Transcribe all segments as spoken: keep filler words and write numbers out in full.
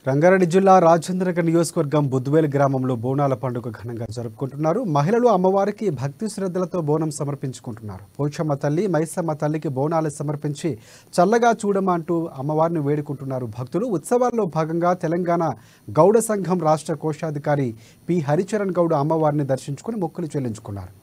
రంగారెడ్డి జిల్లా రాజేంద్రనగర్ నియోజకవర్గం బుద్వేల్ గ్రామంలో బోనాల పండుగ ఘనంగా జరుపుకుంటున్నారు. మహిళలు అమ్మవారికి భక్తి శ్రద్ధలతో బోనం సమర్పించుకుంటున్నారు. పోచమ్మ తల్లి, మైసమ్మ తల్లికి బోనాలు సమర్పించి చల్లగా చూడమా అంటూ అమ్మవారిని వేడుకుంటున్నారు భక్తులు. ఉత్సవాల్లో భాగంగా తెలంగాణ గౌడ సంఘం రాష్ట్ర కోశాధికారి పి హరిచరణ్ గౌడ్ అమ్మవారిని దర్శించుకుని మొక్కులు చెల్లించుకున్నారు.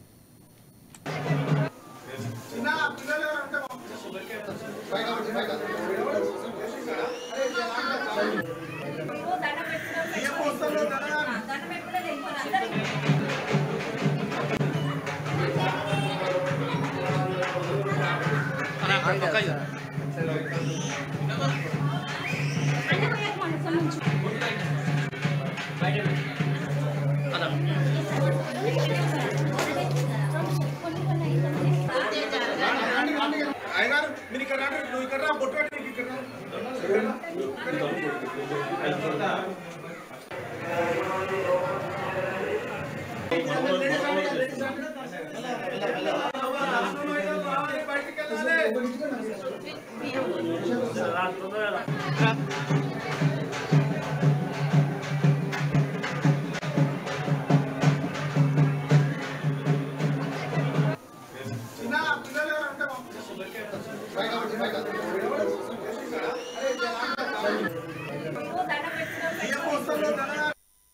చిన్న పిల్లలు